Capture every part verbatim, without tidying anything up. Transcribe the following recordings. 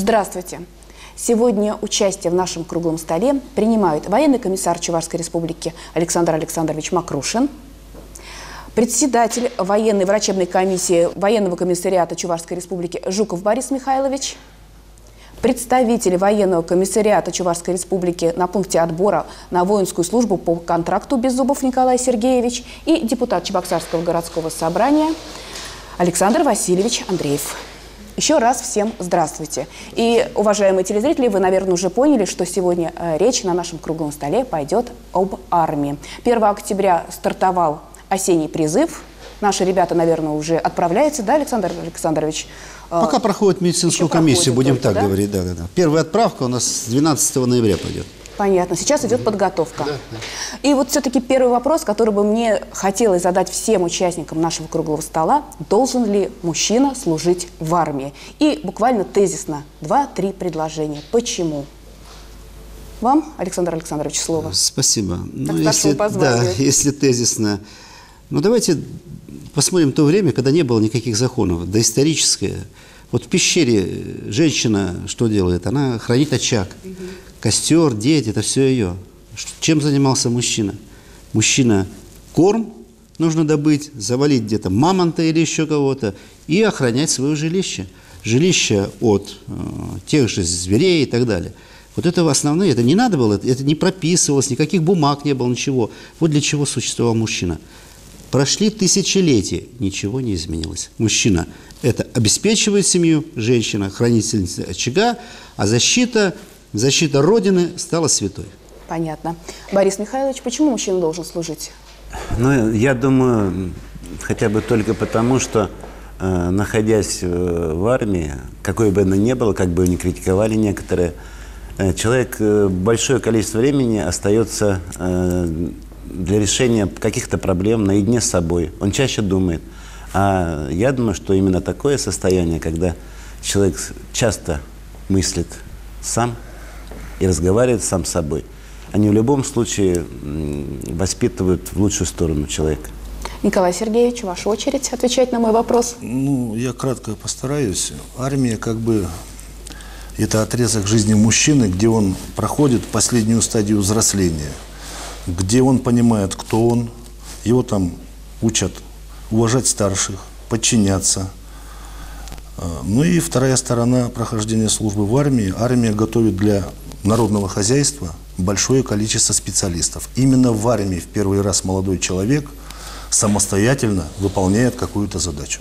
Здравствуйте! Сегодня участие в нашем круглом столе принимают военный комиссар Чувашской республики Александр Александрович Макрушин, председатель военной врачебной комиссии военного комиссариата Чувашской республики Жуков Борис Михайлович, представитель военного комиссариата Чувашской республики на пункте отбора на воинскую службу по контракту Беззубов Николай Сергеевич и депутат Чебоксарского городского собрания Александр Васильевич Андреев. Еще раз всем здравствуйте. И, уважаемые телезрители, вы, наверное, уже поняли, что сегодня э, речь на нашем круглом столе пойдет об армии. первого октября стартовал осенний призыв. Наши ребята, наверное, уже отправляются, да, Александр Александрович? Пока проходит медицинскую комиссию, будем так говорить. Да, да, да. Первая отправка у нас с двенадцатого ноября пойдет. Понятно. Сейчас идет подготовка. Да, да. И вот все-таки первый вопрос, который бы мне хотелось задать всем участникам нашего круглого стола. Должен ли мужчина служить в армии? И буквально тезисно два-три предложения. Почему? Вам, Александр Александрович, слово. Спасибо. Ну, если, да, если тезисно. Ну, давайте посмотрим то время, когда не было никаких законов. Доисторическое. Вот в пещере женщина что делает? Она хранит очаг. Угу. Костер, дети, это все ее. Чем занимался мужчина? Мужчина корм нужно добыть, завалить где-то мамонта или еще кого-то и охранять свое жилище. Жилище от э, тех же зверей и так далее. Вот это основные, это не надо было, это не прописывалось, никаких бумаг не было, ничего. Вот для чего существовал мужчина. Прошли тысячелетия, ничего не изменилось. Мужчина – это обеспечивает семью, женщина – хранительница очага, а защита – Защита Родины стала святой. Понятно. Борис Михайлович, почему мужчина должен служить? Ну, я думаю, хотя бы только потому, что, э, находясь в армии, какой бы она ни была, как бы ни критиковали некоторые, э, человек э, большое количество времени остается э, для решения каких-то проблем наедине с собой. Он чаще думает. А я думаю, что именно такое состояние, когда человек часто мыслит сам, и разговаривает сам с собой, они в любом случае воспитывают в лучшую сторону человека. Николай Сергеевич, ваша очередь отвечать на мой вопрос. Ну, я кратко постараюсь. Армия как бы это отрезок жизни мужчины, где он проходит последнюю стадию взросления, где он понимает, кто он, его там учат уважать старших, подчиняться. Ну и вторая сторона прохождения службы в армии. Армия готовит для народного хозяйства большое количество специалистов. Именно в армии в первый раз молодой человек самостоятельно выполняет какую-то задачу.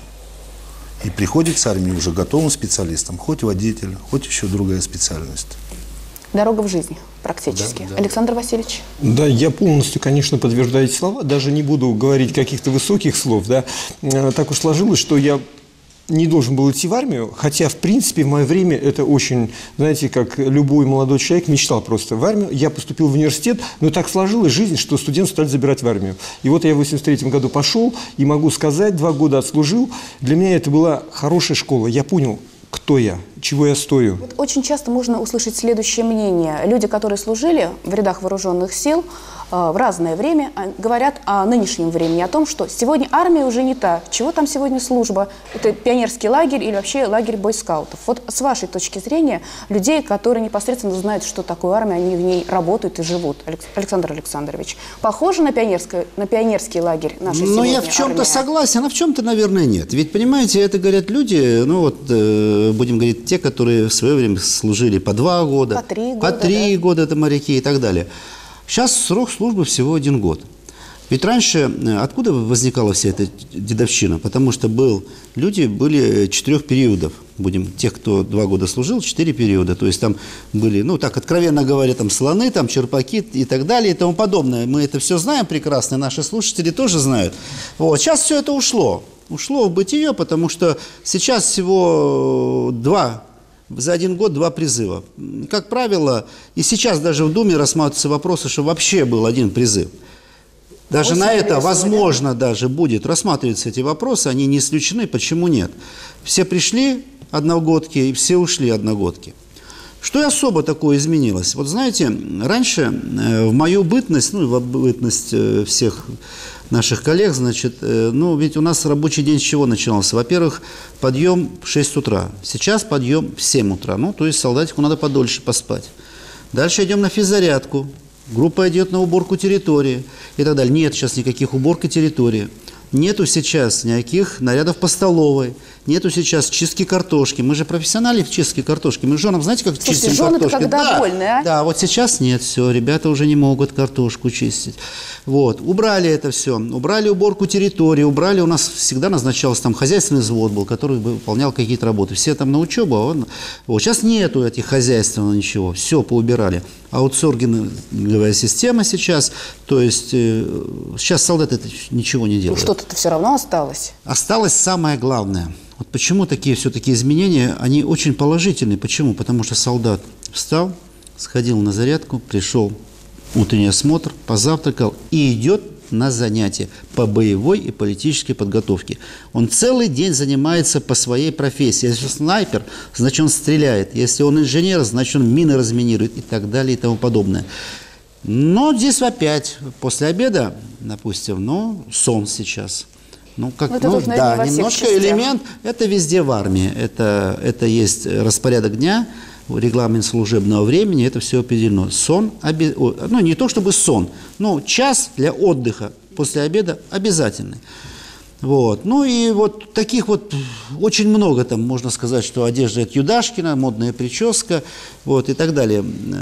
И приходит с армии уже готовым специалистом, хоть водитель, хоть еще другая специальность. Дорога в жизни практически. Да, да. Александр Васильевич. Да, я полностью, конечно, подтверждаю эти слова. Даже не буду говорить каких-то высоких слов. Да. Так уж сложилось, что я не должен был идти в армию, хотя, в принципе, в мое время это очень, знаете, как любой молодой человек мечтал просто в армию. Я поступил в университет, но так сложилась жизнь, что студентов стали забирать в армию. И вот я в восемьдесят третьем году пошел, и могу сказать, два года отслужил. Для меня это была хорошая школа. Я понял, кто я, чего я стою. Вот очень часто можно услышать следующее мнение. Люди, которые служили в рядах вооруженных сил э, в разное время, говорят о нынешнем времени, о том, что сегодня армия уже не та. Чего там сегодня служба? Это пионерский лагерь или вообще лагерь бойскаутов? Вот с вашей точки зрения, людей, которые непосредственно знают, что такое армия, они в ней работают и живут. Александр Александрович, похоже на, на пионерский лагерь нашей сегодня армии? Ну, я в чем-то согласен, а в чем-то, наверное, нет. Ведь, понимаете, это говорят люди, ну вот, э, будем говорить, те, которые в свое время служили по два года, по три года, по три да. года это моряки и так далее. Сейчас срок службы всего один год. Ведь раньше откуда возникала вся эта дедовщина? Потому что был, люди были четырех периодов. Будем, тех, кто два года служил, четыре периода. То есть там были, ну так откровенно говоря, там слоны, там черпаки и так далее и тому подобное. Мы это все знаем прекрасно, наши слушатели тоже знают. Вот. Сейчас все это ушло. Ушло в бытие, потому что сейчас всего два, за один год два призыва. Как правило, и сейчас даже в Думе рассматриваются вопросы, что вообще был один призыв. Даже Очень на это, возможно, да? даже будет рассматриваться эти вопросы, они не исключены, почему нет. Все пришли одногодки и все ушли одногодки. Что особо такое изменилось? Вот знаете, раньше в мою бытность, ну, в бытность всех наших коллег, значит, ну, ведь у нас рабочий день с чего начинался? Во-первых, подъем в шесть утра. Сейчас подъем в семь утра. Ну, то есть солдатику надо подольше поспать. Дальше идем на физзарядку. Группа идет на уборку территории и так далее. Нет сейчас никаких уборки территории. Нету сейчас никаких нарядов по столовой. Нету сейчас чистки картошки. Мы же профессионалы в чистке картошки. Мы женам, знаете, как Слушайте, чистим жены-то картошку? когда Да, довольны, а? Да, вот сейчас нет, все, ребята уже не могут картошку чистить. Вот, убрали это все, убрали уборку территории, убрали, у нас всегда назначался там хозяйственный взвод был, который выполнял какие-то работы. Все там на учебу, а он... Вот, сейчас нету этих хозяйственного ничего, все поубирали. Аутсорсинговая система сейчас, то есть э, сейчас солдаты это ничего не делают. Ну, что-то все равно осталось. Осталось самое главное. Вот почему такие все-таки изменения, они очень положительные. Почему? Потому что солдат встал, сходил на зарядку, пришел, утренний осмотр, позавтракал и идет на занятия по боевой и политической подготовке. Он целый день занимается по своей профессии. Если он снайпер, значит он стреляет. Если он инженер, значит он мины разминирует и так далее и тому подобное. Но здесь опять, после обеда, допустим, ну, сон сейчас. Ну, как, это ну тут, наверное, да, немножко элемент, это везде в армии. Это, это есть распорядок дня, регламент служебного времени, это все определено. Сон, оби... ну, не то чтобы сон, но час для отдыха после обеда обязательный. Вот. Ну и вот таких вот очень много там, можно сказать, что одежда от Юдашкина, модная прическа, вот, и так далее.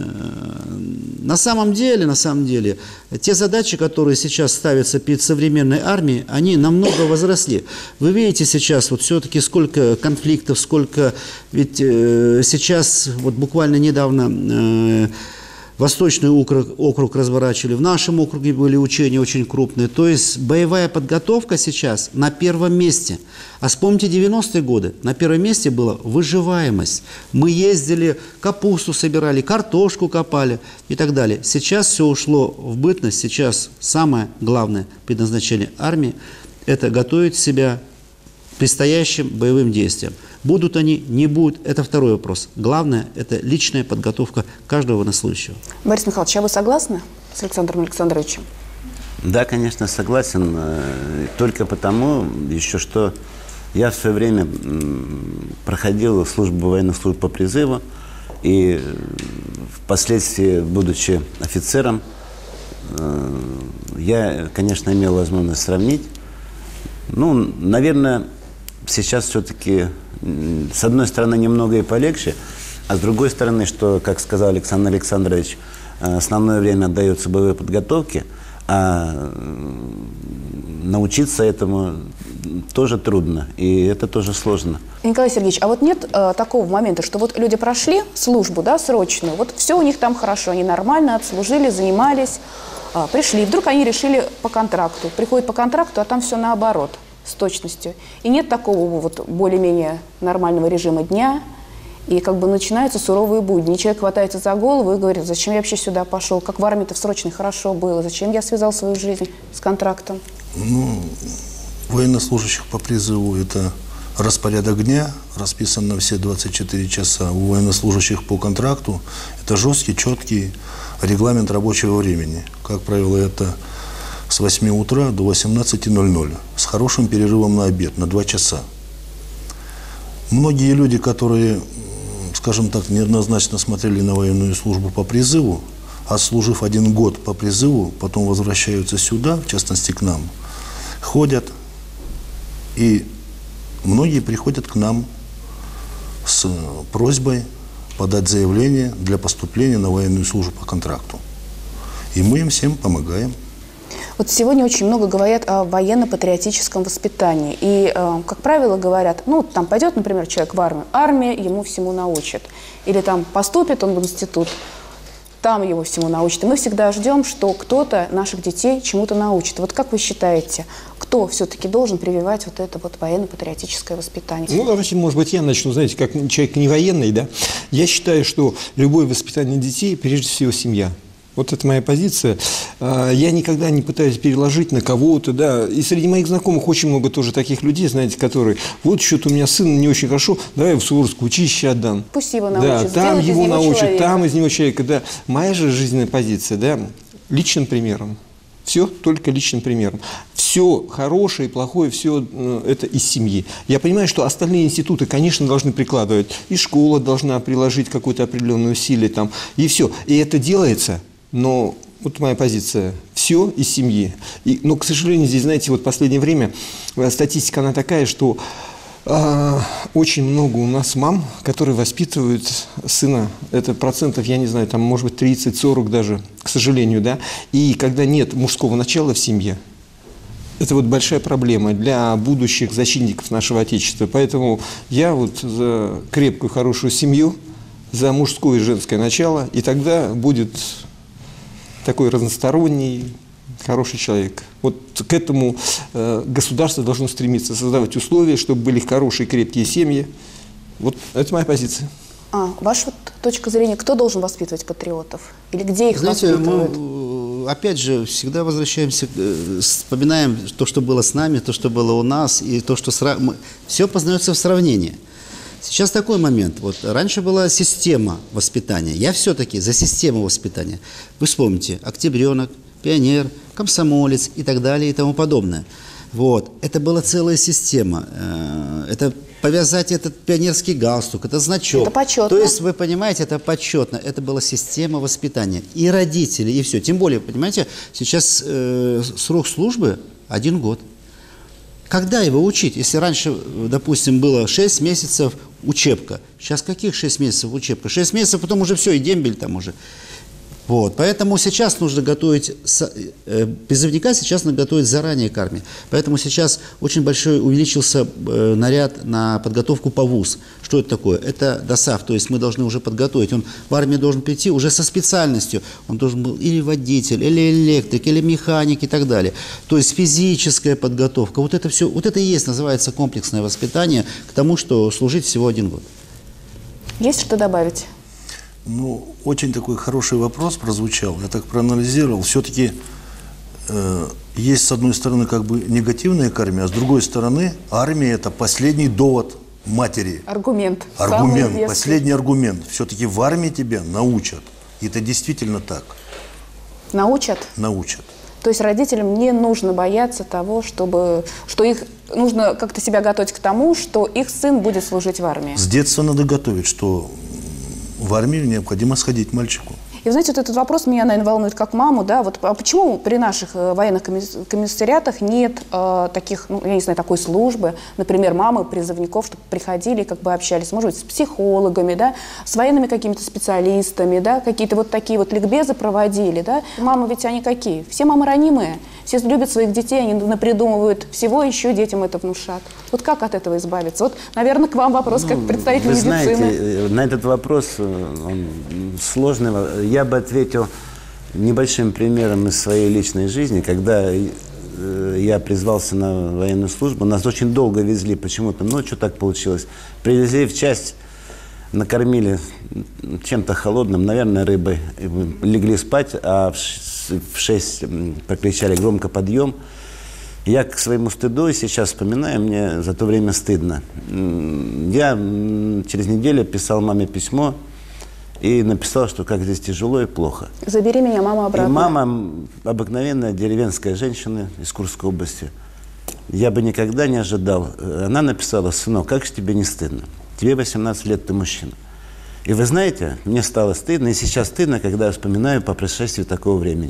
На самом деле, на самом деле, те задачи, которые сейчас ставятся перед современной армией, они намного возросли. Вы видите сейчас вот все-таки сколько конфликтов, сколько, ведь э, сейчас, вот буквально недавно э, Восточный округ, округ разворачивали, в нашем округе были учения очень крупные. То есть боевая подготовка сейчас на первом месте. А вспомните девяностые годы, на первом месте была выживаемость. Мы ездили, капусту собирали, картошку копали и так далее. Сейчас все ушло в бытность, сейчас самое главное предназначение армии – это готовить себя к предстоящим боевым действиям. Будут они, не будут, это второй вопрос. Главное – это личная подготовка каждого военнослужащего. Борис Михайлович, а вы согласны с Александром Александровичем? Да, конечно, согласен. Только потому, еще что я в свое время проходил службу, военную службу по призыву, и впоследствии, будучи офицером, я, конечно, имел возможность сравнить. Ну, наверное, сейчас все-таки, с одной стороны, немного и полегче, а с другой стороны, что, как сказал Александр Александрович, основное время отдается боевой подготовке, а научиться этому тоже трудно, и это тоже сложно. Николай Сергеевич, а вот нет э, такого момента, что вот люди прошли службу, да, срочную, вот все у них там хорошо, они нормально отслужили, занимались, э, пришли, и вдруг они решили по контракту, приходят по контракту, а там все наоборот, с точностью. И нет такого вот более-менее нормального режима дня, и как бы начинаются суровые будни. И человек хватается за голову и говорит: зачем я вообще сюда пошел, как в армии-то в срочной хорошо было, зачем я связал свою жизнь с контрактом? Ну, военнослужащих по призыву это распорядок дня, расписан на все двадцать четыре часа. У военнослужащих по контракту это жесткий, четкий регламент рабочего времени. Как правило, это с восьми утра до восемнадцати ноль-ноль, с хорошим перерывом на обед, на два часа. Многие люди, которые, скажем так, неоднозначно смотрели на военную службу по призыву, отслужив один год по призыву, потом возвращаются сюда, в частности к нам, ходят, и многие приходят к нам с просьбой подать заявление для поступления на военную службу по контракту. И мы им всем помогаем. Вот сегодня очень много говорят о военно-патриотическом воспитании. И, э, как правило, говорят, ну, там пойдет, например, человек в армию, армия ему всему научит. Или там поступит он в институт, там его всему научат. И мы всегда ждем, что кто-то наших детей чему-то научит. Вот как вы считаете, кто все-таки должен прививать вот это вот военно-патриотическое воспитание? Ну, давайте, может быть, я начну, знаете, как человек не военный, да. Я считаю, что любое воспитание детей, прежде всего, семья. Вот это моя позиция. Я никогда не пытаюсь переложить на кого-то, да. И среди моих знакомых очень много тоже таких людей, знаете, которые, вот что-то у меня сын не очень хорошо, давай я в Суворовское училище отдам. Пусть его научат, да, там его научат, человека. там из него человека, да. Моя же жизненная позиция, да, личным примером. Все только личным примером. Все хорошее и плохое, все это из семьи. Я понимаю, что остальные институты, конечно, должны прикладывать. И школа должна приложить какое-то определенное усилие там, и все. И это делается, но вот моя позиция. Все из семьи. И, но, к сожалению, здесь, знаете, вот в последнее время статистика, она такая, что э, очень много у нас мам, которые воспитывают сына. Это процентов, я не знаю, там, может быть, тридцать-сорок даже, к сожалению, да. И когда нет мужского начала в семье, это вот большая проблема для будущих защитников нашего Отечества. Поэтому я вот за крепкую, хорошую семью, за мужское и женское начало, и тогда будет такой разносторонний, хороший человек. Вот к этому э, государство должно стремиться, создавать условия, чтобы были хорошие, крепкие семьи. Вот это моя позиция. А, ваша вот точка зрения, кто должен воспитывать патриотов? Или где их Знаете, воспитывают? мы, опять же, всегда возвращаемся, вспоминаем то, что было с нами, то, что было у нас, и то, что... Сра... Мы... Все познается в сравнении. Сейчас такой момент. Вот раньше была система воспитания. Я все-таки за систему воспитания. Вы вспомните, октябренок, пионер, комсомолец и так далее и тому подобное. Вот. Это была целая система. Это повязать этот пионерский галстук, это значок. Это почетно. То есть, вы понимаете, это почетно. Это была система воспитания. И родители, и все. Тем более, понимаете, сейчас э, срок службы один год. Когда его учить? Если раньше, допустим, было шесть месяцев учебка. Сейчас каких шесть месяцев учебка? шесть месяцев, потом уже все, и дембель там уже. Вот. Поэтому сейчас нужно готовить, э, призывника сейчас надо готовить заранее к армии. Поэтому сейчас очень большой увеличился э, наряд на подготовку по вуз. Что это такое? Это ДОСАВ, то есть мы должны уже подготовить. Он в армию должен прийти уже со специальностью. Он должен был или водитель, или электрик, или механик и так далее. То есть физическая подготовка. Вот это все, вот это и есть, называется комплексное воспитание к тому, что служить всего один год. Есть что добавить? Ну, очень такой хороший вопрос прозвучал. Я так проанализировал. Все-таки э, есть, с одной стороны, как бы негативная к армии, а с другой стороны, армия – это последний довод матери. Аргумент. Аргумент, последний аргумент. Все-таки в армии тебя научат. И это действительно так. Научат? Научат. То есть родителям не нужно бояться того, чтобы, что их нужно как-то себя готовить к тому, что их сын будет служить в армии. С детства надо готовить, что в армию необходимо сходить мальчику. И, знаете, вот этот вопрос меня, наверное, волнует как маму, да, вот а почему при наших э, военных комиссариатах нет э, таких, ну, я не знаю, такой службы, например, мамы призывников, чтобы приходили, как бы общались, может быть, с психологами, да, с военными какими-то специалистами, да, какие-то вот такие вот ликбезы проводили, да. Мамы ведь они какие? Все мамы ранимые, все любят своих детей, они напридумывают всего, еще детям это внушат. Вот как от этого избавиться? Вот, наверное, к вам вопрос, ну, как представитель вы медицины. Знаете, на этот вопрос он сложный. Я бы ответил небольшим примером из своей личной жизни. Когда я призвался на военную службу, нас очень долго везли, почему-то ночью так получилось. Привезли в часть, накормили чем-то холодным, наверное, рыбой. Легли спать, а в шесть прокричали громко «подъем». Я к своему стыду сейчас вспоминаю, мне за то время стыдно. Я через неделю писал маме письмо и написал, что как здесь тяжело и плохо. Забери меня, мама, обратно. И мама, обыкновенная деревенская женщина из Курской области, я бы никогда не ожидал. Она написала: «Сынок, как же тебе не стыдно? Тебе восемнадцать лет, ты мужчина». И вы знаете, мне стало стыдно, и сейчас стыдно, когда я вспоминаю по прошествии такого времени.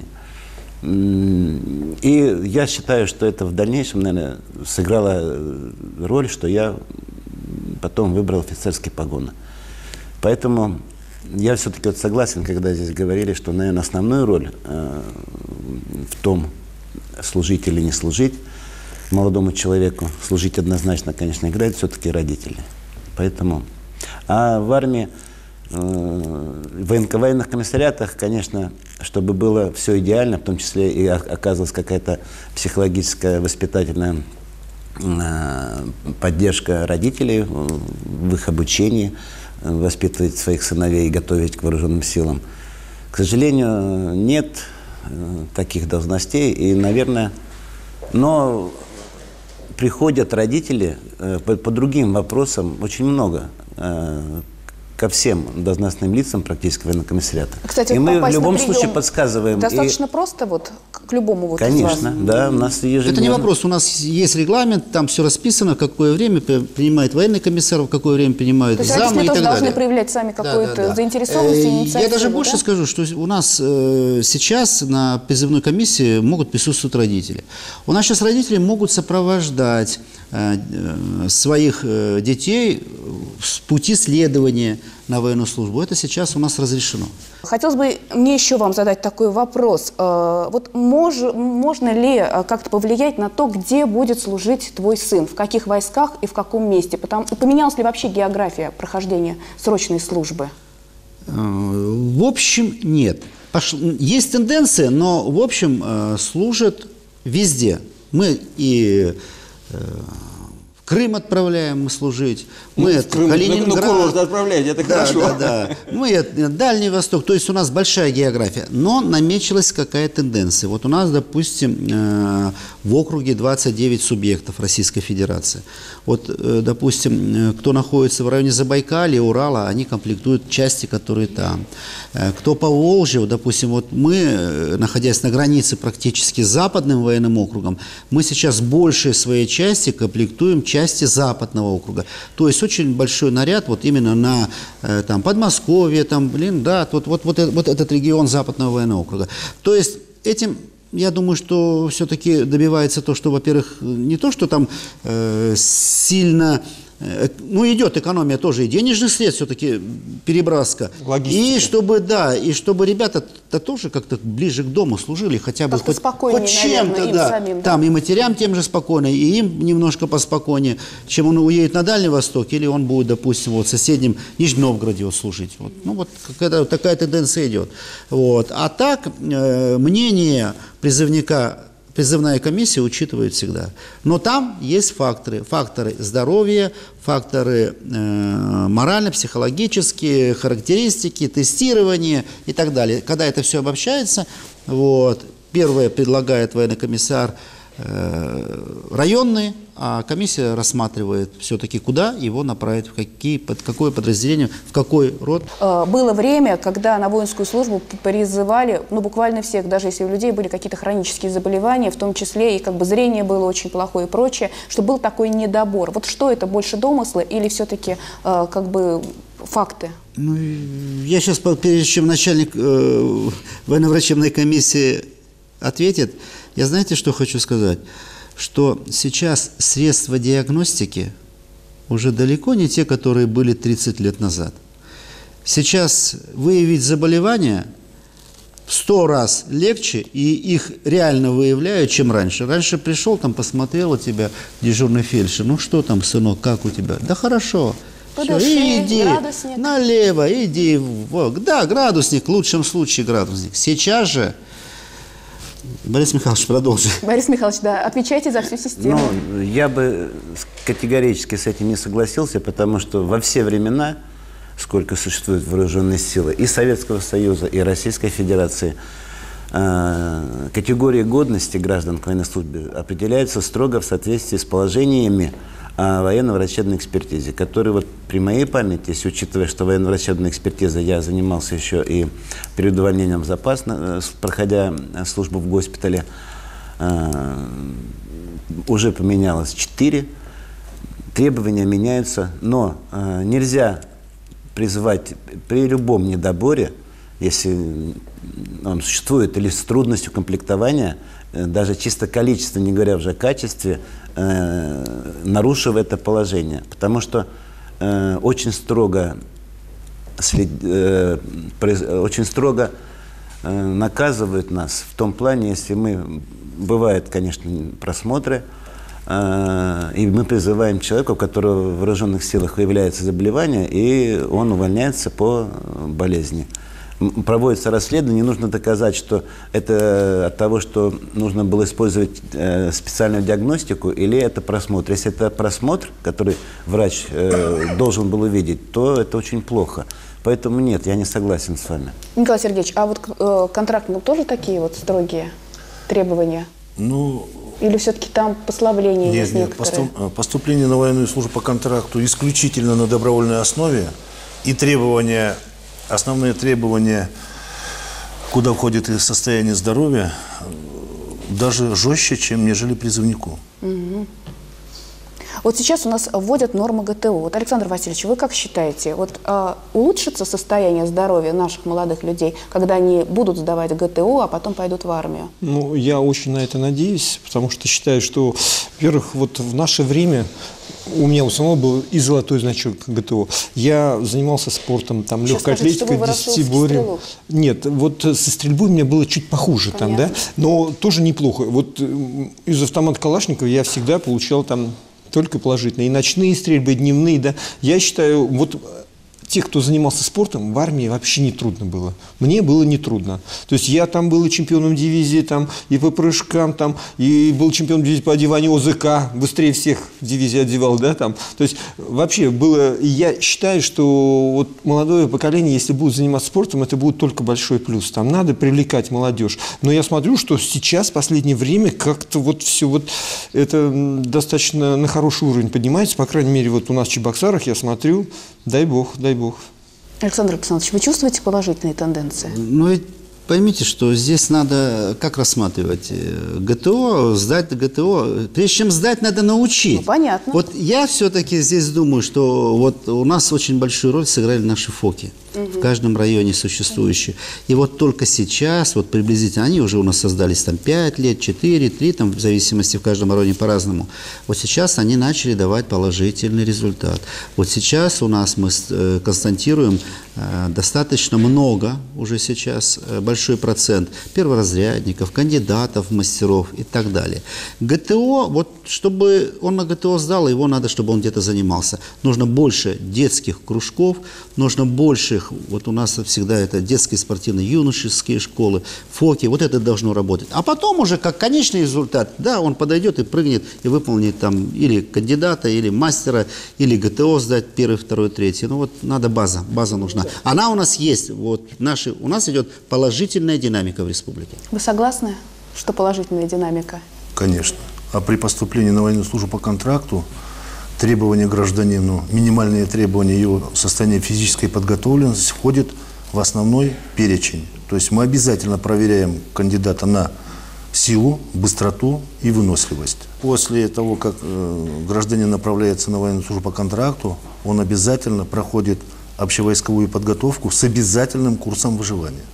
И я считаю, что это в дальнейшем, наверное, сыграло роль, что я потом выбрал офицерские погоны. Поэтому я все-таки вот согласен, когда здесь говорили, что, наверное, основную роль э, в том, служить или не служить молодому человеку, служить однозначно, конечно, играют все-таки родители. Поэтому, а в армии, э, в военных комиссариатах, конечно, чтобы было все идеально, в том числе и оказывалась какая-то психологическая, воспитательная э, поддержка родителей в их обучении, воспитывать своих сыновей и готовить к вооруженным силам. К сожалению, нет таких должностей. И, наверное, но приходят родители по, по другим вопросам очень много ко всем должностным лицам практически военного комиссариата. Кстати, и мы в любом на случае подсказываем. Достаточно и... просто вот к любому вот Конечно, из вас. да, у нас ежедневно... Это не вопрос, у нас есть регламент, там все расписано, в какое время принимает военный комиссар, в какое время принимают замы и так далее. То есть родители тоже должны проявлять сами какую-то да, да, да. заинтересованность и инициативу. Я даже больше да? скажу, что у нас э, сейчас на призывной комиссии могут присутствовать родители. У нас сейчас родители могут сопровождать э, э, своих э, детей с пути следования на военную службу. Это сейчас у нас разрешено. Хотелось бы мне еще вам задать такой вопрос. Вот мож, можно ли как-то повлиять на то, где будет служить твой сын, в каких войсках и в каком месте? Потому, поменялась ли вообще география прохождения срочной службы? В общем, нет. Есть тенденция, но в общем служат везде. Мы и... Крым отправляем мы служить, мы ну, от Крым, Калининград. Ну, курорт отправлять, это да, хорошо. Да, да. Мы от Дальний Восток, то есть у нас большая география, но намечилась какая тенденция. Вот у нас, допустим, в округе двадцать девять субъектов Российской Федерации. Вот, допустим, кто находится в районе Забайкалья, Урала, они комплектуют части, которые там. Кто по Волжье, допустим, вот мы, находясь на границе практически с Западным военным округом, мы сейчас большие своей части комплектуем части Западного округа. То есть очень большой наряд вот именно на там, Подмосковье, там, блин, да, вот, вот, вот, вот этот регион Западного военного округа. То есть этим, я думаю, что все-таки добивается то, что, во-первых, не то, что там э, сильно... Ну, идет экономия тоже и денежных средств, все-таки переброска. Логистика. И чтобы, да, и чтобы ребята-то тоже как-то ближе к дому служили, хотя бы хоть, хоть чем-то, да. Самим, да. Там и матерям тем же спокойно, и им немножко поспокойнее, чем он уедет на Дальний Восток, или он будет, допустим, вот в соседнем Нижнем Новгороде вот служить. Вот. Ну, вот какая-то такая тенденция идет. Вот. А так, э, мнение призывника призывная комиссия учитывает всегда. Но там есть факторы. Факторы здоровья, факторы э, морально-психологические, характеристики, тестирование и так далее. Когда это все обобщается, вот, первое предлагает военный комиссар э, районный, а комиссия рассматривает все-таки, куда его направить, в какие, под какое подразделение, в какой род. Было время, когда на воинскую службу призывали, ну, буквально всех, даже если у людей были какие-то хронические заболевания, в том числе и как бы зрение было очень плохое и прочее, что был такой недобор. Вот что это, больше домыслы или все-таки э, как бы факты? Ну, я сейчас, прежде чем начальник э, военно-врачебной комиссии ответит, я знаете, что хочу сказать? Что сейчас средства диагностики уже далеко не те, которые были тридцать лет назад. Сейчас выявить заболевания в сто раз легче, и их реально выявляют, чем раньше. Раньше пришел, там посмотрел у тебя дежурный фельдшер, ну что там, сынок, как у тебя? Да хорошо. Все, иди градусник. Налево, иди, в, да, градусник, в лучшем случае градусник. Сейчас же Борис Михайлович, продолжи. Борис Михайлович, да, отвечайте за всю систему. Ну, я бы категорически с этим не согласился, потому что во все времена, сколько существуют вооруженные силы и Советского Союза, и Российской Федерации, э, категории годности граждан к военной службе определяются строго в соответствии с положениями о военно-врачебной экспертизе, которые вот при моей памяти, если учитывая, что военно-врачебной экспертизой я занимался еще и перед увольнением в запас, проходя службу в госпитале, уже поменялось четыре, требования меняются, но нельзя призывать при любом недоборе, если он существует, или с трудностью комплектования, даже чисто количество, не говоря уже о качестве, э, нарушив это положение. Потому что э, очень строго, след, э, произ, очень строго э, наказывают нас в том плане, если мы, бывают, конечно, просмотры, э, и мы призываем человека, у которого в вооруженных силах выявляется заболевание, и он увольняется по болезни. Проводится расследование, нужно доказать, что это от того, что нужно было использовать э, специальную диагностику, или это просмотр. Если это просмотр, который врач э, должен был увидеть, то это очень плохо. Поэтому нет, я не согласен с вами. Николай Сергеевич, а вот э, контракт, ну, тоже такие вот строгие требования? Ну, или все-таки там послабления нет, есть нет, некоторые? Поступ, поступление на военную службу по контракту исключительно на добровольной основе, и требования, основные требования, куда входит и состояние здоровья, даже жестче, чем нежели призывнику. Угу. Вот сейчас у нас вводят нормы ГТО. Вот, Александр Васильевич, вы как считаете, вот, э, улучшится состояние здоровья наших молодых людей, когда они будут сдавать ГТО, а потом пойдут в армию? Ну, я очень на это надеюсь, потому что считаю, что, во-первых, вот в наше время у меня у самого был и золотой значок ГТО. Я занимался спортом, там, легкой атлетикой, десятиборьем. Нет, вот со стрельбой у меня было чуть похуже. Там, да, но тоже неплохо. Вот из автомата Калашникова я всегда получал там только положительные. И ночные стрельбы, и дневные, да. Я считаю, вот тех, кто занимался спортом, в армии вообще не трудно было. Мне было не трудно. То есть я там был и чемпионом дивизии, там, и по прыжкам, там, и был чемпионом дивизии по одеванию ОЗК, быстрее всех в дивизии одевал, да, там. То есть вообще было, я считаю, что вот молодое поколение, если будет заниматься спортом, это будет только большой плюс. Там надо привлекать молодежь. Но я смотрю, что сейчас, в последнее время, как-то вот все вот это достаточно на хороший уровень поднимается. По крайней мере, вот у нас в Чебоксарах, я смотрю, дай бог, дай бог. Александр Александрович, вы чувствуете положительные тенденции? Ну, ведь поймите, что здесь надо как рассматривать? ГТО, сдать ГТО. Прежде чем сдать, надо научить. Ну, понятно. Вот я все-таки здесь думаю, что вот у нас очень большую роль сыграли наши ФОКи. Угу. В каждом районе существующие. И вот только сейчас, вот приблизительно, они уже у нас создались там пять лет, четыре, три, там в зависимости в каждом районе по-разному. Вот сейчас они начали давать положительный результат. Вот сейчас у нас мы э, констатируем э, достаточно много уже сейчас, э, большой процент перворазрядников, кандидатов, мастеров и так далее. ГТО, вот чтобы он на ГТО сдал, его надо, чтобы он где-то занимался. Нужно больше детских кружков, нужно больше. Вот у нас всегда это детские спортивные юношеские школы, ФОКи, вот это должно работать. А потом уже как конечный результат, да, он подойдет и прыгнет и выполнит там или кандидата, или мастера, или ГТО сдать первый, второй, третий. Ну вот надо база, база нужна. Она у нас есть, вот наши, у нас идет положительная динамика в республике. Вы согласны, что положительная динамика? Конечно. А при поступлении на военную службу по контракту требования гражданину, минимальные требования его состояния физической подготовленности входят в основной перечень. То есть мы обязательно проверяем кандидата на силу, быстроту и выносливость. После того, как э, гражданин направляется на военную службу по контракту, он обязательно проходит общевойсковую подготовку с обязательным курсом выживания.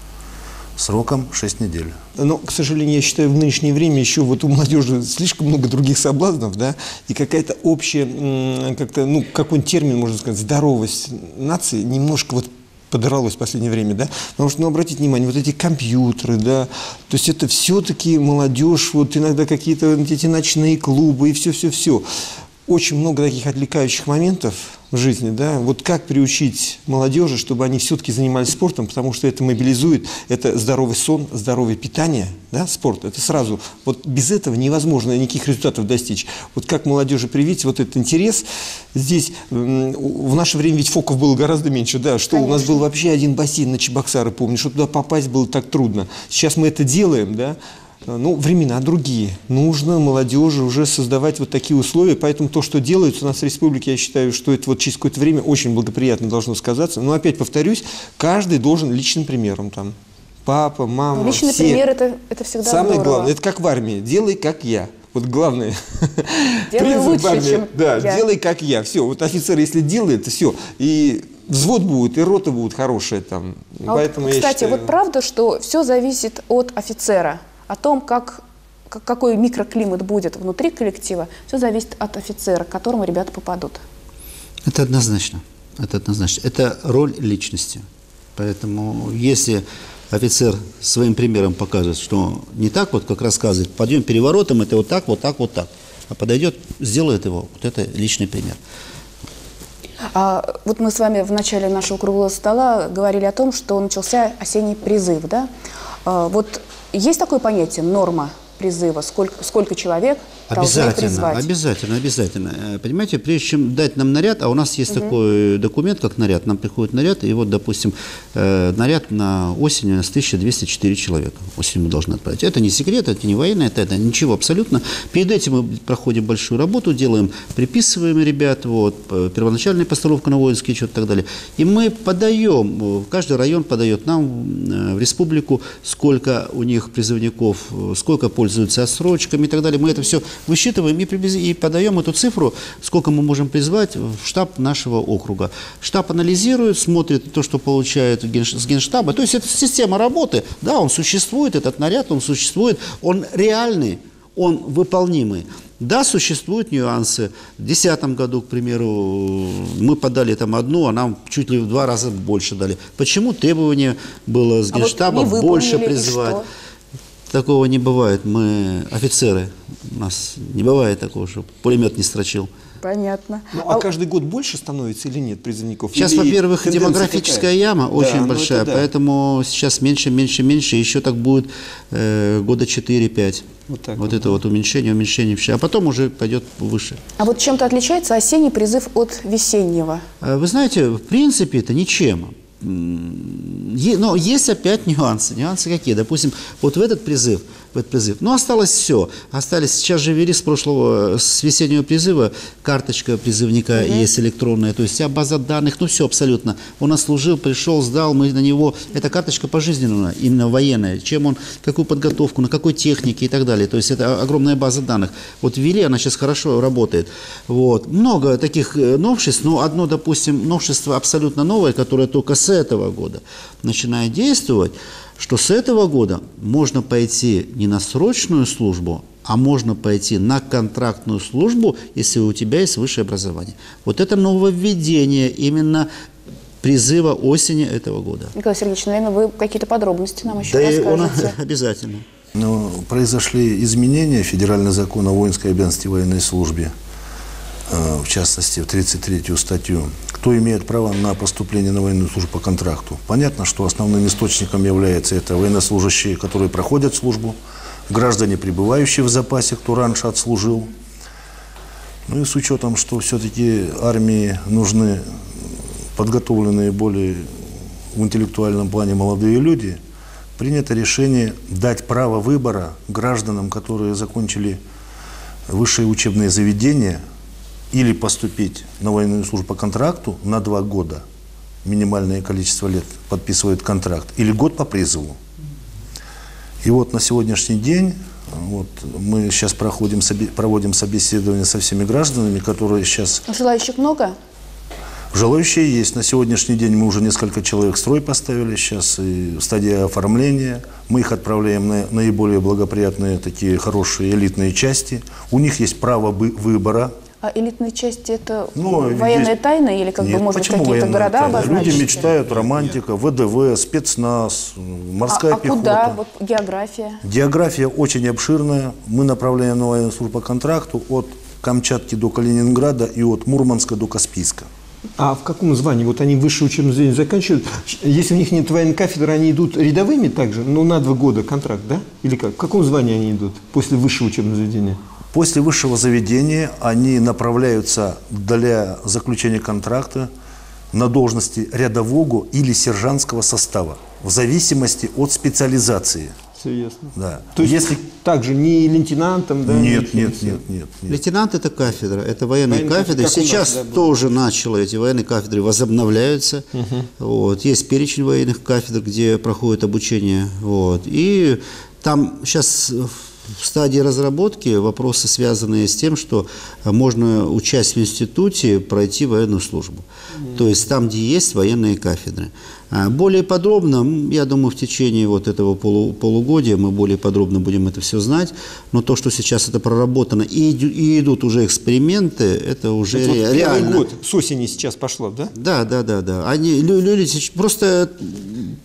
Сроком шесть недель. Но, к сожалению, я считаю, в нынешнее время еще вот у молодежи слишком много других соблазнов, да, и какая-то общая, как-то, ну, какой-нибудь термин, можно сказать, здоровость нации немножко вот подорвалось в последнее время, да, потому что, ну, обратите внимание, вот эти компьютеры, да, то есть это все-таки молодежь, вот иногда какие-то эти ночные клубы и все-все-все. Очень много таких отвлекающих моментов в жизни, да, вот как приучить молодежи, чтобы они все-таки занимались спортом, потому что это мобилизует, это здоровый сон, здоровое питание, да, спорт, это сразу, вот без этого невозможно никаких результатов достичь. Вот как молодежи привить вот этот интерес, здесь в наше время ведь ФОКов было гораздо меньше, да, что Конечно. У нас был вообще один бассейн на Чебоксары, помню, что туда попасть было так трудно. Сейчас мы это делаем, да. Ну, времена другие. Нужно молодежи уже создавать вот такие условия. Поэтому то, что делается у нас в республике, я считаю, что это вот через какое-то время очень благоприятно должно сказаться. Но опять повторюсь, каждый должен личным примером там. Папа, мама, Личный все. пример это, это всегда Самое здорово. главное, это как в армии. Делай, как я. Вот главное. Делай лучше, чем Да, я. делай, как я. Все, вот офицер, если делает, то все. И взвод будет, и рота будет хорошая там. А Поэтому вот, я кстати, считаю... вот правда, что все зависит от офицера? О том, как, как, какой микроклимат будет внутри коллектива, все зависит от офицера, к которому ребята попадут. Это однозначно. Это однозначно. Это роль личности. Поэтому если офицер своим примером покажет, что не так вот, как рассказывает, подъем переворотом, это вот так, вот так, вот так, а подойдет, сделает его, вот это личный пример. А, вот мы с вами в начале нашего круглого стола говорили о том, что начался осенний призыв, да? А, вот есть такое понятие норма призыва? Сколько, сколько человек должны Обязательно, призвать? обязательно, обязательно. Понимаете, прежде чем дать нам наряд, а у нас есть угу. такой документ, как наряд, нам приходит наряд, и вот, допустим, наряд на осень у нас тысяча двести четыре человека. Осенью мы должны отправить. Это не секрет, это не военное, это, это ничего абсолютно. Перед этим мы проходим большую работу, делаем, приписываем ребят, вот, первоначальная постановка на воинский счет и так далее. И мы подаем, каждый район подает нам в республику, сколько у них призывников, сколько пользуются отсрочками и так далее. Мы это все высчитываем и, и подаем эту цифру, сколько мы можем призвать в штаб нашего округа. Штаб анализирует, смотрит то, что получает с генштаба. То есть это система работы. Да, он существует, этот наряд, он существует, он реальный, он выполнимый. Да, существуют нюансы. В две тысячи десятом году, к примеру, мы подали там одну, а нам чуть ли в два раза больше дали. Почему? Требование было с генштаба а вот больше призвать. Такого не бывает. Мы офицеры. У нас не бывает такого, что пулемет не строчил. Понятно. Ну, а, а каждый год больше становится или нет призывников? Сейчас, во-первых, демографическая какая? яма очень да, большая, да. поэтому сейчас меньше, меньше, меньше. Еще так будет э, года четыре-пять. Вот, так вот, вот это вот уменьшение, уменьшение, а потом уже пойдет выше. А вот чем-то отличается осенний призыв от весеннего? Вы знаете, в принципе, это ничем. Но есть опять нюансы. Нюансы какие? Допустим, вот в этот призыв, в этот призыв, ну, осталось все. Остались, сейчас же ввели с прошлого, с весеннего призыва, карточка призывника угу. есть электронная, то есть вся база данных, ну, все абсолютно. Он отслужил, пришел, сдал, мы на него, эта карточка пожизненная, именно военная, чем он, какую подготовку, на какой технике и так далее. То есть это огромная база данных. Вот ввели, она сейчас хорошо работает. Вот. Много таких новшеств, но одно, допустим, новшество абсолютно новое, которое только с этого года начинает действовать, что с этого года можно пойти не на срочную службу, а можно пойти на контрактную службу, если у тебя есть высшее образование. Вот это нововведение именно призыва осени этого года. Николай Сергеевич, наверное, вы какие-то подробности нам еще да расскажете. Он, обязательно. Но произошли изменения в федеральный закон о воинской обязанности и военной службе, в частности, в тридцать третью статью. Кто имеет право на поступление на военную службу по контракту? Понятно, что основным источником является это военнослужащие, которые проходят службу, граждане, пребывающие в запасе, кто раньше отслужил. Ну и с учетом, что все-таки армии нужны подготовленные более в интеллектуальном плане молодые люди, принято решение дать право выбора гражданам, которые закончили высшие учебные заведения, или поступить на военную службу по контракту на два года, минимальное количество лет подписывает контракт, или год по призыву. И вот на сегодняшний день вот, мы сейчас проходим, проводим собеседование со всеми гражданами, которые сейчас... Желающих много? Желающие есть. На сегодняшний день мы уже несколько человек в строй поставили сейчас, и в стадии оформления. Мы их отправляем на наиболее благоприятные, такие хорошие элитные части. У них есть право выбора. А элитные части это ну, военная есть... тайна или как Нет, бы, может, какие-то города тайна? обозначить? Люди мечтают, романтика, ВДВ, спецназ, морская а, а пехота. Куда? Вот география? География очень обширная. Мы направляем на военную службу по контракту от Камчатки до Калининграда и от Мурманска до Каспийска. А в каком звании? Вот они высшее учебное заведение заканчивают. Если у них нет военной кафедры, они идут рядовыми также? Ну, на два года контракт, да? Или как? В каком звании они идут после высшего учебного заведения? После высшего заведения они направляются для заключения контракта на должности рядового или сержантского состава, в зависимости от специализации. Все ясно. Да. То есть Если... также не лейтенантом, да? Нет, нет, нет, нет, нет. Лейтенант – это кафедра, это военные кафедры. Сейчас нас, да, тоже начало, эти военные кафедры возобновляются. Угу. Вот. Есть перечень военных кафедр, где проходит обучение. Вот. И там сейчас... В стадии разработки вопросы, связанные с тем, что можно, учась в институте, пройти военную службу. Mm-hmm. То есть там, где есть военные кафедры. Более подробно, я думаю, в течение вот этого полу, полугодия мы более подробно будем это все знать. Но то, что сейчас это проработано и, и идут уже эксперименты, это уже это ре, вот реально. Год с осени сейчас пошло, да? Да, да, да, да. Они, люди просто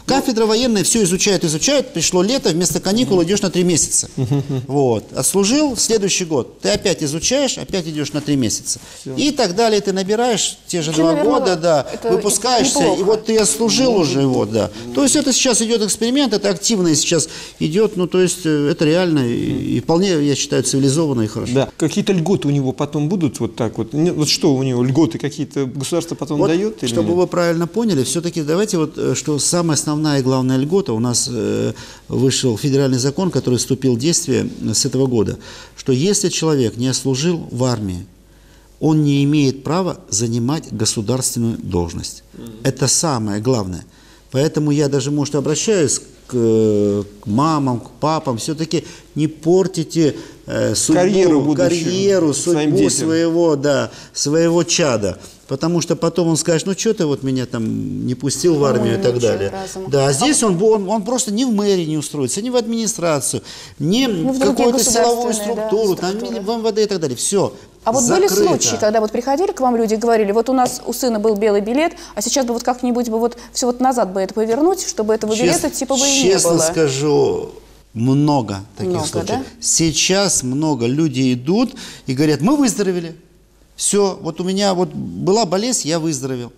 Кафедра военная все изучает, изучает, пришло лето, вместо каникул идешь на три месяца. Вот. Отслужил, следующий год, ты опять изучаешь, опять идешь на три месяца. Все. И так далее, ты набираешь те же два года, да, выпускаешься, неплохо. И вот ты отслужил уже, вот, да. То есть это сейчас идет эксперимент, это активно сейчас идет, ну, то есть это реально и, и вполне, я считаю, цивилизованно и хорошо. Да. Какие-то льготы у него потом будут вот так вот? Вот что у него, льготы какие-то государство потом вот, дает? Чтобы или вы правильно поняли, все-таки давайте вот, что самая основная и главная льгота, у нас э, вышел федеральный закон, который вступил в действие с этого года, что если человек не служил в армии, он не имеет права занимать государственную должность. Mm-hmm. Это самое главное. Поэтому я даже, может, обращаюсь к, к мамам, к папам, все-таки не портите э, судьбу, карьеру, карьеру судьбу своего, да, своего чада. Потому что потом он скажет, ну что ты вот меня там не пустил в армию ну, и так далее. Разума. Да, а здесь он, он, он просто ни в мэрии не устроится, ни в администрацию, ни ну, в какую-то силовую структуру, да, там, в эм вэ дэ и так далее. Все. А вот закрыто. Были случаи, когда вот приходили к вам люди и говорили, вот у нас у сына был белый билет, а сейчас бы вот как-нибудь бы вот все вот назад бы это повернуть, чтобы этого Чест, билета типа бы и не было. Честно скажу, много таких много, случаев. Да? Сейчас много людей идут и говорят, мы выздоровели. Все, вот у меня вот была болезнь, я выздоровел.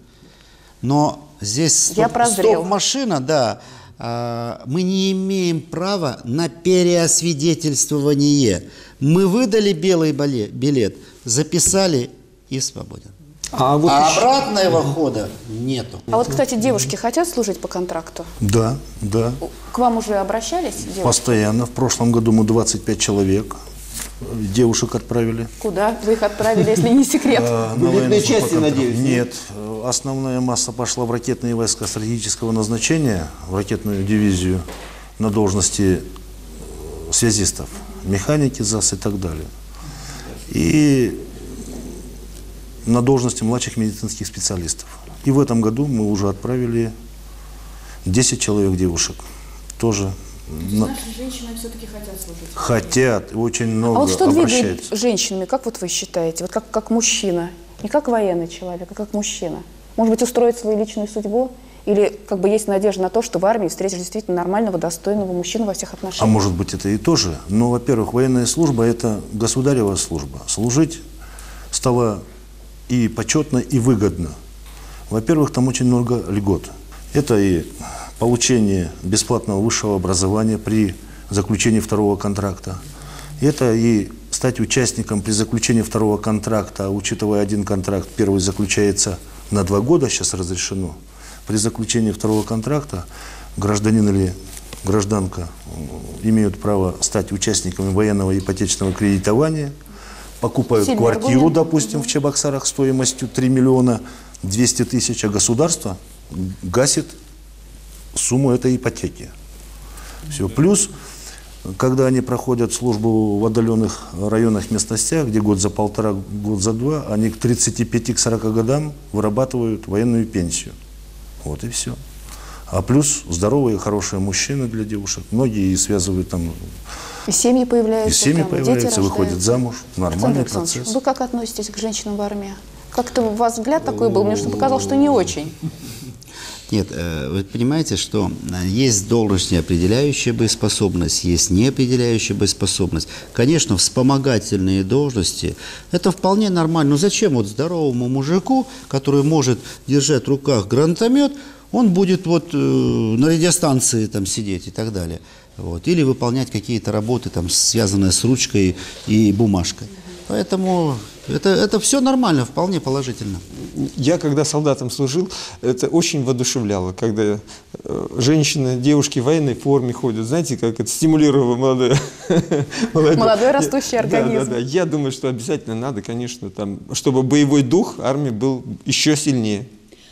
Но здесь стоп-машина, да, э, мы не имеем права на переосвидетельствование. Мы выдали белый билет, записали и свободен. А, вот а еще... обратного хода нету. А вот, кстати, девушки хотят служить по контракту? Да, да. К вам уже обращались девушки? Постоянно. В прошлом году мы двадцать пять человек. Девушек отправили. Куда вы их отправили, если не секрет? На военные части, надеюсь? Нет. Основная масса пошла в ракетные войска стратегического назначения, в ракетную дивизию на должности связистов, механики ЗАС и так далее. И на должности младших медицинских специалистов. И в этом году мы уже отправили десять человек девушек. Тоже. Но... Наши женщины все-таки хотят служить. Хотят, очень много обращаются. А вот что обращаются. двигает женщинами, как вот вы считаете, вот как, как мужчина, не как военный человек, а как мужчина? Может быть, устроить свою личную судьбу? Или как бы есть надежда на то, что в армии встретишь действительно нормального, достойного мужчину во всех отношениях? А может быть, это и тоже. Но, во-первых, военная служба – это государевая служба. Служить стало и почетно, и выгодно. Во-первых, там очень много льгот. Это и получение бесплатного высшего образования при заключении второго контракта. Это и стать участником при заключении второго контракта, учитывая один контракт, первый заключается на два года, сейчас разрешено. При заключении второго контракта гражданин или гражданка имеют право стать участниками военного ипотечного кредитования, покупают Сильный квартиру, аргумент. допустим, в Чебоксарах стоимостью три миллиона двести тысяч, а государство гасит сумму этой ипотеки. Все. Плюс, когда они проходят службу в отдаленных районах, местностях, где год за полтора, год за два, они к тридцати пяти, к сорока годам вырабатывают военную пенсию. Вот и все. А плюс здоровые, хорошие мужчины для девушек. Многие связывают там... И семьи появляются. И семьи там, появляются, выходят замуж. Нормальный процесс. Вы как относитесь к женщинам в армии? Как-то у вас взгляд такой был, мне что показалось, что не очень. Нет, вы понимаете, что есть должность неопределяющая боеспособность, есть неопределяющая боеспособность. Конечно, вспомогательные должности – это вполне нормально. Но зачем вот здоровому мужику, который может держать в руках гранатомет, он будет вот э, на радиостанции там сидеть и так далее. Вот. Или выполнять какие-то работы, там, связанные с ручкой и бумажкой. Поэтому это, это все нормально, вполне положительно. Я, когда солдатом служил, это очень воодушевляло, когда э, женщины, девушки в военной форме ходят, знаете, как это стимулировало молодое. Молодой растущий организм. Да, да, да. Я думаю, что обязательно надо, конечно, там, чтобы боевой дух армии был еще сильнее.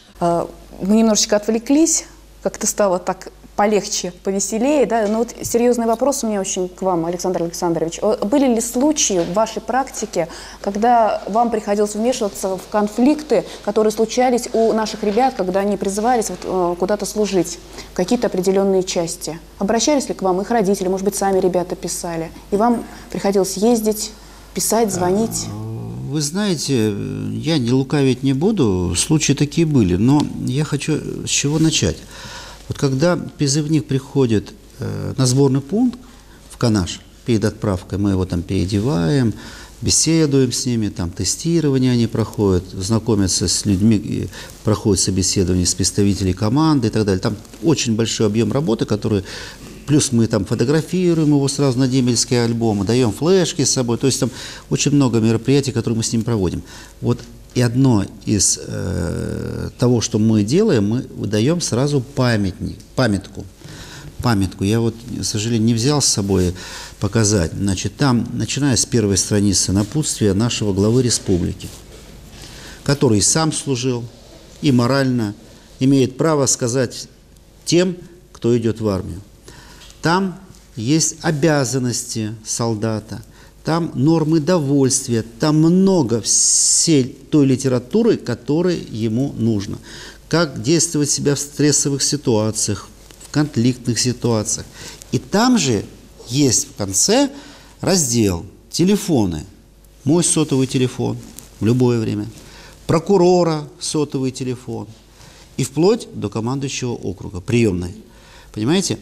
Мы немножечко отвлеклись, как-то стало так полегче, повеселее, да, но вот серьезный вопрос у меня очень к вам, Александр Александрович. Были ли случаи в вашей практике, когда вам приходилось вмешиваться в конфликты, которые случались у наших ребят, когда они призывались вот, куда-то служить, в какие-то определенные части? Обращались ли к вам их родители, может быть, сами ребята писали, и вам приходилось ездить, писать, звонить? Вы знаете, я не лукавить не буду, случаи такие были, но я хочу с чего начать. Вот когда призывник приходит э, на сборный пункт в Канаш перед отправкой, мы его там переодеваем, беседуем с ними, там тестирование они проходят, знакомятся с людьми, проходят собеседование с представителями команды и так далее. Там очень большой объем работы, который... Плюс мы там фотографируем его сразу на дембельские альбомы, даем флешки с собой. То есть там очень много мероприятий, которые мы с ним проводим. Вот и одно из э, того, что мы делаем, мы выдаем сразу памятник, памятку. Памятку. Я вот, к сожалению, не взял с собой показать. Значит, там, начиная с первой страницы, напутствия нашего главы республики, который сам служил и морально имеет право сказать тем, кто идет в армию. Там есть обязанности солдата, там нормы довольствия, там много всей той литературы, которая ему нужна. Как действовать себя в стрессовых ситуациях, в конфликтных ситуациях. И там же есть в конце раздел «Телефоны». Мой сотовый телефон в любое время, прокурора сотовый телефон и вплоть до командующего округа, приемной. Понимаете?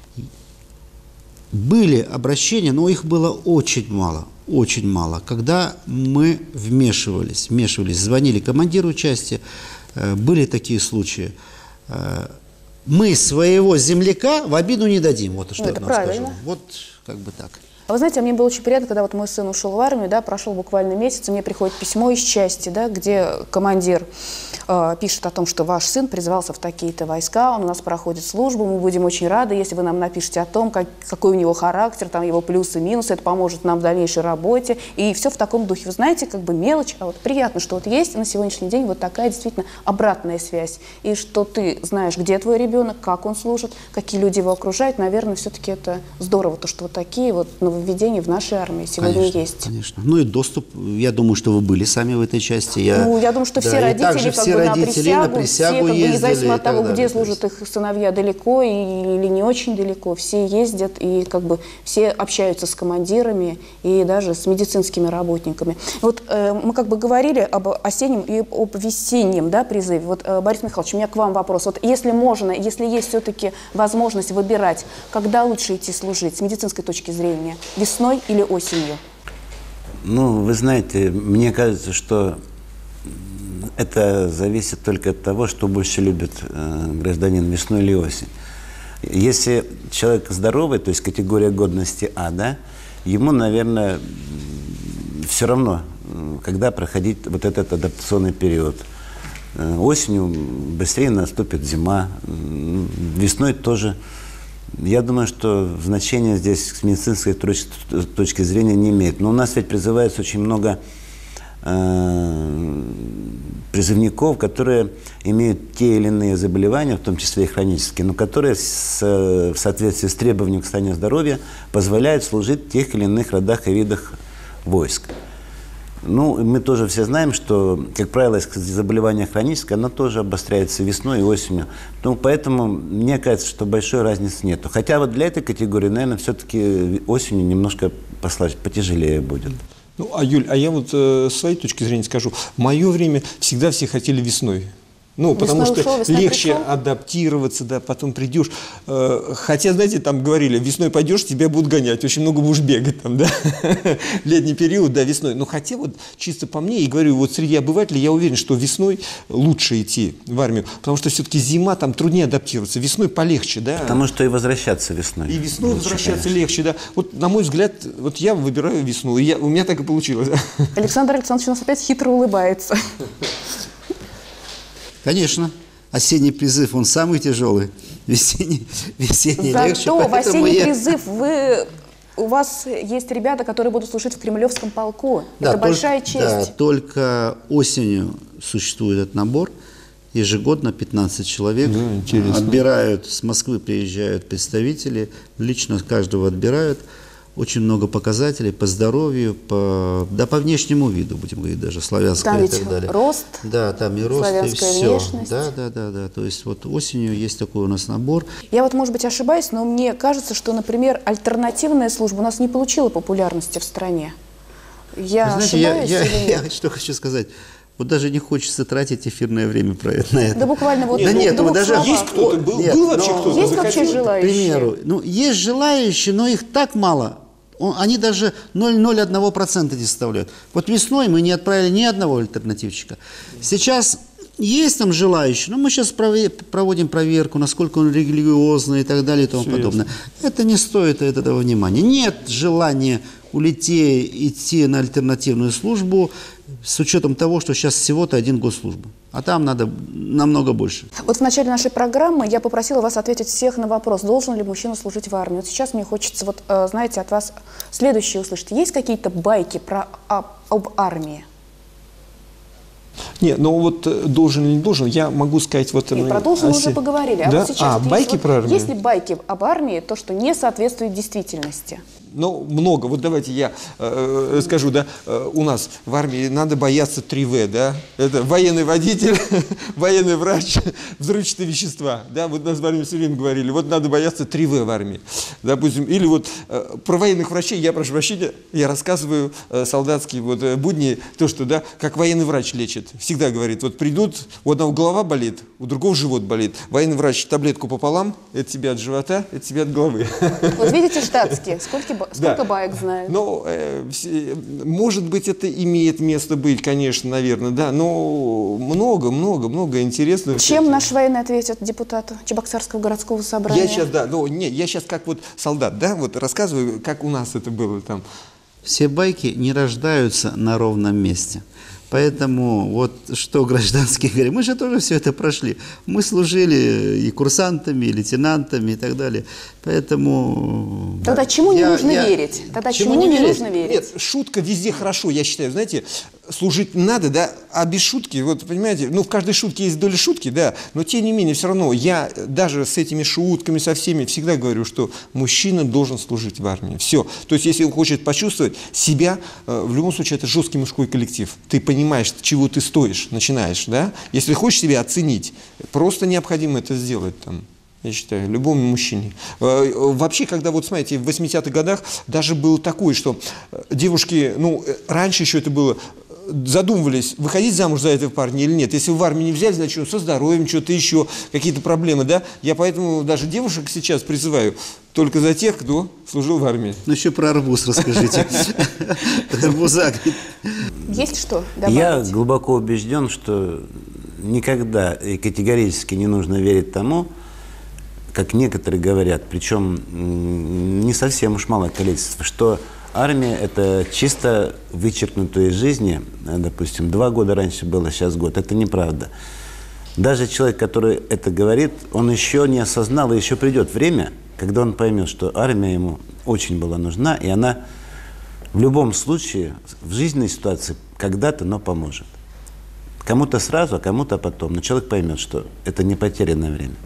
Были обращения, но их было очень мало, очень мало. Когда мы вмешивались, вмешивались, звонили командиру части, были такие случаи. Мы своего земляка в обиду не дадим, вот что ну, я вам скажу. Вот как бы так. А вы знаете, мне было очень приятно, когда вот мой сын ушел в армию, да, прошел буквально месяц, и мне приходит письмо из части, да, где командир э, пишет о том, что ваш сын призвался в такие-то войска, он у нас проходит службу, мы будем очень рады, если вы нам напишите о том, как, какой у него характер, там его плюсы, минусы, это поможет нам в дальнейшей работе, и все в таком духе. Вы знаете, как бы мелочь, а вот приятно, что вот есть на сегодняшний день вот такая действительно обратная связь, и что ты знаешь, где твой ребенок, как он служит, какие люди его окружают, наверное, все-таки это здорово, то, что вот такие вот нововведения в нашей армии сегодня конечно, есть. Конечно. Ну и доступ, я думаю, что вы были сами в этой части. Я, ну, я думаю, что да, все родители, как все бы, родители на присягу, на присягу все, как бы, независимо от того, где далее, служат их сыновья далеко и, или не очень далеко, все ездят и как бы все общаются с командирами и даже с медицинскими работниками. Вот э, мы как бы говорили об осеннем и об весеннем, да, призыве. Вот, э, Борис Михайлович, у меня к вам вопрос. Вот если можно, если есть все-таки возможность выбирать, когда лучше идти служить с медицинской точки зрения, весной или осенью? Ну, вы знаете, мне кажется, что это зависит только от того, что больше любит э, гражданин, весну или осень. Если человек здоровый, то есть категория годности А, да, ему, наверное, все равно, когда проходить вот этот адаптационный период. Осенью быстрее наступит зима, весной тоже. Я думаю, что значение здесь с медицинской точки зрения не имеет. Но у нас ведь призывается очень много э, призывников, которые имеют те или иные заболевания, в том числе и хронические, но которые с, в соответствии с требованием к состоянию здоровья позволяют служить в тех или иных родах и видах войск. Ну, мы тоже все знаем, что, как правило, заболевание хроническое, оно тоже обостряется весной и осенью. Ну, поэтому мне кажется, что большой разницы нету. Хотя вот для этой категории, наверное, все-таки осенью немножко послабее, потяжелее будет. Ну, а, Юль, а я вот э, с своей точки зрения скажу. В мое время всегда все хотели весной. Ну, потому весной что ушел, легче пришел. адаптироваться, да, потом придешь. Э, хотя, знаете, там говорили, весной пойдешь, тебя будут гонять, очень много будешь бегать там, да, летний период, да, весной. Но хотя вот чисто по мне, и говорю, вот среди обывателей я уверен, что весной лучше идти в армию, потому что все-таки зима, там труднее адаптироваться, весной полегче, да. Потому что и возвращаться весной. И весной лучше, возвращаться конечно. легче, да. Вот, на мой взгляд, вот я выбираю весну, и я, у меня так и получилось. Александр Александрович у нас опять хитро улыбается. Конечно. Осенний призыв, он самый тяжелый. Весенний, весенний легче. Зато в осенний я... призыв вы... У вас есть ребята, которые будут служить в Кремлевском полку. Да, это только, большая честь. Да, только осенью существует этот набор. Ежегодно пятнадцать человек. Да, отбирают, с Москвы приезжают представители, лично каждого отбирают. Очень много показателей по здоровью, по, да, по внешнему виду, будем говорить, даже славянское там и ведь так далее. рост, да, там и рост, славянская и все. внешность. Да, да, да, да. То есть вот осенью есть такой у нас набор. Я вот, может быть, ошибаюсь, но мне кажется, что, например, альтернативная служба у нас не получила популярности в стране. Я Вы знаете, ошибаюсь я, или я, нет? я что хочу сказать. Вот даже не хочется тратить эфирное время про это, на это. Да буквально вот... Да ну, нет, двух даже... словах. Есть кто-то, был, Нет, был вообще но- кто-то? Есть захотел? вообще К желающие? примеру, ну, есть желающие, но их так мало. Он- Они даже ноль целых ноль один процента не составляют. Вот весной мы не отправили ни одного альтернативчика. Сейчас есть там желающие, но мы сейчас прове- проводим проверку, насколько он религиозный и так далее и тому подобное. Это не стоит этого внимания. Нет желания улететь, идти на альтернативную службу с учетом того, что сейчас всего-то один госслужба. А там надо намного больше. Вот в начале нашей программы я попросила вас ответить всех на вопрос, должен ли мужчина служить в армии. Вот сейчас мне хочется, вот, э, знаете, от вас следующее услышать. Есть какие-то байки про, об, об армии? Не, ну вот э, должен или не должен, я могу сказать вот... Нет, э, про должен мы Асе- уже поговорили. А Да? вот сейчас А, вот байки есть, про вот, армию? есть ли байки об армии, то, что не соответствует действительности? Ну, много. Вот давайте я э, скажу, да, э, у нас в армии надо бояться три вэ, да, это военный водитель, военный врач, взрывчатые вещества, да, вот нас в армии все время говорили, вот надо бояться три вэ в армии, допустим, или вот э, про военных врачей, я прошу прощения, я рассказываю э, солдатские вот э, будни, то, что, да, как военный врач лечит, всегда говорит, вот придут, у одного голова болит, у другого живот болит, военный врач таблетку пополам, это тебе от живота, это тебе от головы. Вот видите, штатские, сколько, ба- сколько Да. баек знают? Ну, э, все- может быть, это имеет место быть, конечно, наверное, да, но много, много, много интересного. Чем наш военный ответит депутату Чебоксарского городского собрания? Я сейчас, да, ну, не, я сейчас как вот солдат, да, вот рассказываю, как у нас это было там. Все байки не рождаются на ровном месте. Поэтому вот что гражданские говорят, мы же тоже все это прошли. Мы служили и курсантами, и лейтенантами и так далее. Поэтому... Тогда чему не я- нужно я- верить? Тогда чему, Чему не, не верить? нужно верить? Нет, шутка везде хорошо, я считаю, знаете, служить надо, да, а без шутки, вот понимаете, ну в каждой шутке есть доля шутки, да, но тем не менее все равно я даже с этими шутками, со всеми всегда говорю, что мужчина должен служить в армии, все. То есть если он хочет почувствовать себя, э, в любом случае это жесткий мужской коллектив, ты понимаешь, чего ты стоишь, начинаешь, да, если хочешь себя оценить, просто необходимо это сделать там. Я считаю, любому мужчине. Э, Вообще, когда, вот смотрите, в восьмидесятых годах даже было такое, что э, девушки, ну, э, раньше еще это было, э, задумывались, выходить замуж за этого парня или нет. Если в армию не взяли, значит, ну, со здоровьем, что-то еще, какие-то проблемы, да. Я поэтому даже девушек сейчас призываю только за тех, кто служил в армии. Ну еще про арбуз расскажите. Арбуза. Есть что добавить? Я глубоко убежден, что никогда и категорически не нужно верить тому, как некоторые говорят, причем м, не совсем уж малое количество, что армия – это чисто вычеркнутое из жизни, э, допустим, два года раньше было, сейчас год. Это неправда. Даже человек, который это говорит, он еще не осознал, и еще придет время, когда он поймет, что армия ему очень была нужна, и она в любом случае в жизненной ситуации когда-то, но поможет. Кому-то сразу, а кому-то потом. Но человек поймет, что это не потерянное время.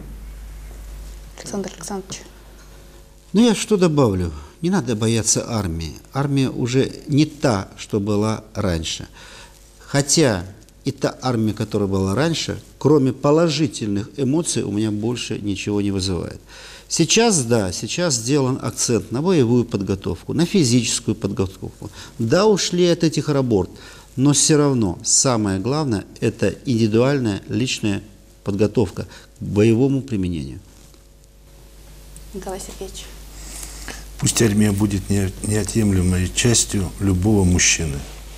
Александр Александрович. Ну, я что добавлю? Не надо бояться армии. Армия уже не та, что была раньше. Хотя и та армия, которая была раньше, кроме положительных эмоций, у меня больше ничего не вызывает. Сейчас, да, сейчас сделан акцент на боевую подготовку, на физическую подготовку. Да, ушли от этих работ, но все равно самое главное – это индивидуальная личная подготовка к боевому применению. Николай Сергеевич. Пусть армия будет не- неотъемлемой частью любого мужчины.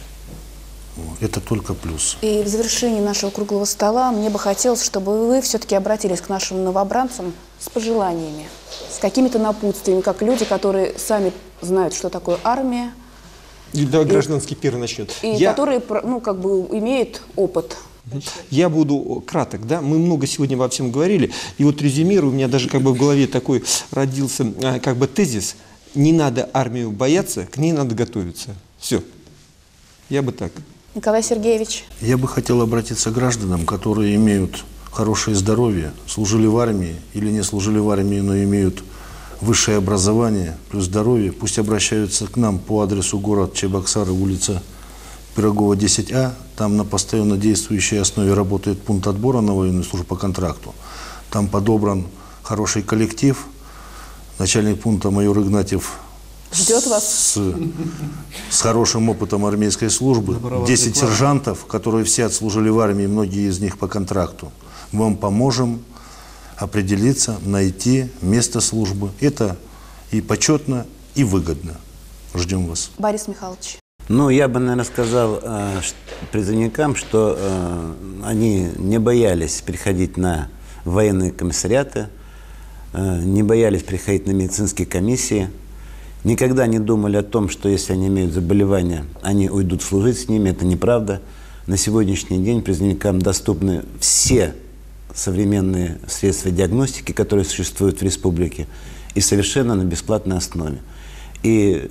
Это только плюс. И в завершении нашего круглого стола мне бы хотелось, чтобы вы все-таки обратились к нашим новобранцам с пожеланиями, с какими-то напутствиями, как люди, которые сами знают, что такое армия, И, да, гражданский первый начнет. и Я- которые, про- ну, как бы имеют опыт. Я буду краток, да, мы много сегодня во всем говорили, и вот резюмирую, у меня даже как бы в голове такой родился а, как бы тезис: не надо армию бояться, к ней надо готовиться. Все. Я бы так. Николай Сергеевич. Я бы хотел обратиться к гражданам, которые имеют хорошее здоровье, служили в армии или не служили в армии, но имеют высшее образование плюс здоровье. Пусть обращаются к нам по адресу город Чебоксары, улица Пирогова, десять А. Там на постоянно действующей основе работает пункт отбора на военную службу по контракту. Там подобран хороший коллектив. Начальник пункта майор Игнатьев Ждет вас. С, с хорошим опытом армейской службы. десять сержантов, которые все отслужили в армии, многие из них по контракту. Мы вам поможем определиться, найти место службы. Это и почетно, и выгодно. Ждем вас. Борис Михайлович. Ну, я бы, наверное, сказал э, призывникам, что э, они не боялись переходить на военные комиссариаты, э, не боялись приходить на медицинские комиссии, никогда не думали о том, что если они имеют заболевания, они уйдут служить с ними. Это неправда. На сегодняшний день призывникам доступны все современные средства диагностики, которые существуют в республике, и совершенно на бесплатной основе. И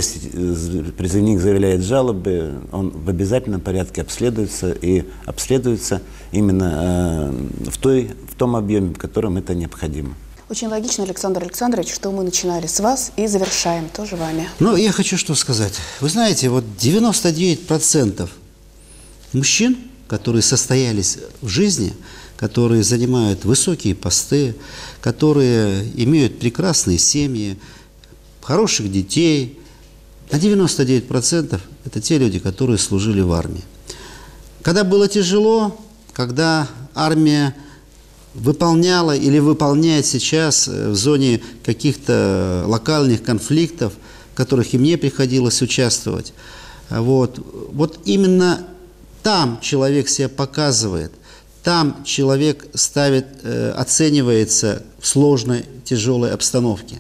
если призывник заявляет жалобы, он в обязательном порядке обследуется, и обследуется именно э, в, той, в том объеме, в котором это необходимо. Очень логично, Александр Александрович, что мы начинали с вас и завершаем тоже вами. Ну, я хочу что сказать. Вы знаете, вот девяносто девять процентов мужчин, которые состоялись в жизни, которые занимают высокие посты, которые имеют прекрасные семьи, хороших детей, на девяносто девять процентов это те люди, которые служили в армии. Когда было тяжело, когда армия выполняла или выполняет сейчас в зоне каких-то локальных конфликтов, в которых и мне приходилось участвовать, вот, вот именно там человек себя показывает, там человек ставит, э, оценивается в сложной, тяжелой обстановке.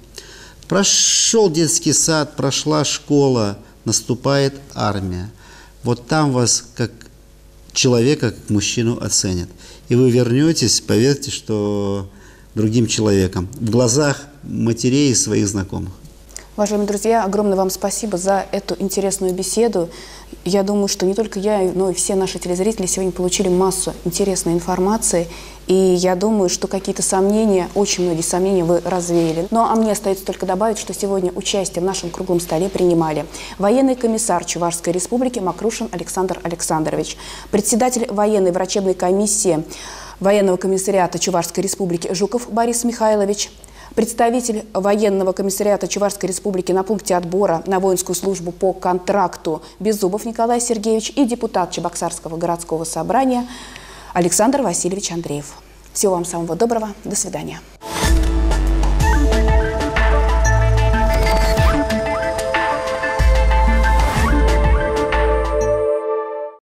Прошел детский сад, прошла школа, наступает армия. Вот там вас как человека, как мужчину оценят. И вы вернетесь, поверьте, что другим человеком, в глазах матерей и своих знакомых. Уважаемые друзья, огромное вам спасибо за эту интересную беседу. Я думаю, что не только я, но и все наши телезрители сегодня получили массу интересной информации. И я думаю, что какие-то сомнения, очень многие сомнения вы развеяли. Ну а мне остается только добавить, что сегодня участие в нашем круглом столе принимали военный комиссар Чувашской республики Макрушин Александр Александрович, председатель военной врачебной комиссии военного комиссариата Чувашской республики Жуков Борис Михайлович, представитель военного комиссариата Чувашской республики на пункте отбора на воинскую службу по контракту Беззубов Николай Сергеевич и депутат Чебоксарского городского собрания Александр Васильевич Андреев. Всего вам самого доброго. До свидания.